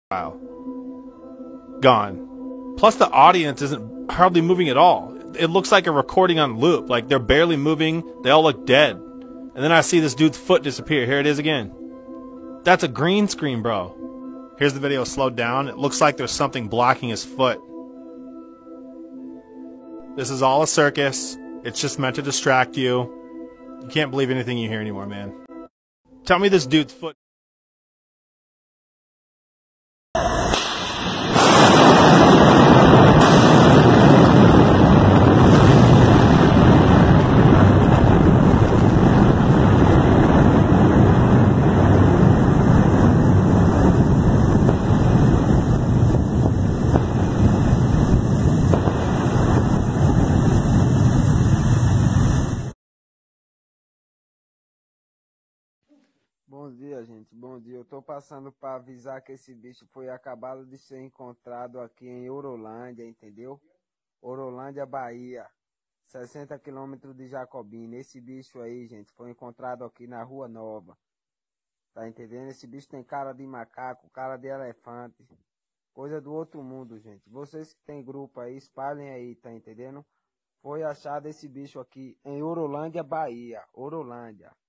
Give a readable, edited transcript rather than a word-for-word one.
Gone. Plus the audience isn't hardly moving at all. It looks like a recording on loop. Like they're barely moving. They all look dead. And then I see this dude's foot disappear. Here it is again. That's a green screen, bro. Here's the video slowed down. It looks like there's something blocking his foot. This is all a circus. It's just meant to distract you. You can't believe anything you hear anymore, man. Tell me this dude's foot. Bom dia, gente. Bom dia. Eu tô passando para avisar que esse bicho foi acabado de ser encontrado aqui em Orolândia, entendeu? Orolândia, Bahia. 60 quilômetros de Jacobina. Esse bicho aí, gente, foi encontrado aqui na Rua Nova. Tá entendendo? Esse bicho tem cara de macaco, cara de elefante. Coisa do outro mundo, gente. Vocês que tem grupo aí, espalhem aí, tá entendendo? Foi achado esse bicho aqui em Orolândia, Bahia. Orolândia.